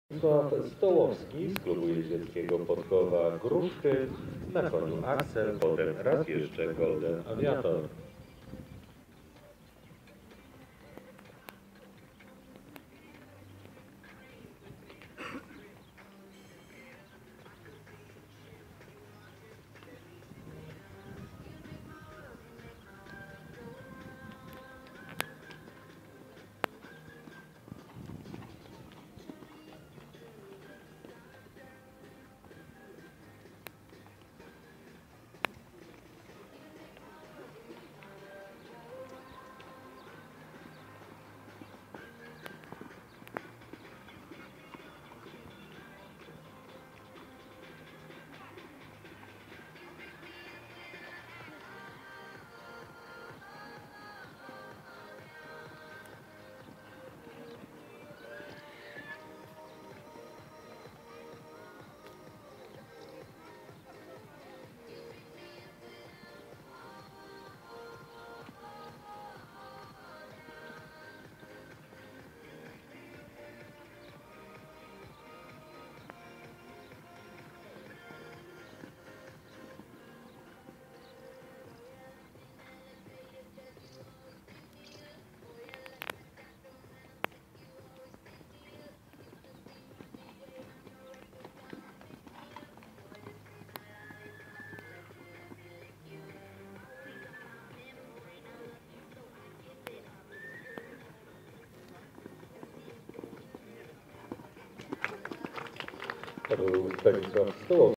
Stanisław Stołowski z klubu jeździeckiego Podkowa Gruszky, na koniu Axel, potem raz jeszcze Golden Aviator. To był Stanisław Stołowski.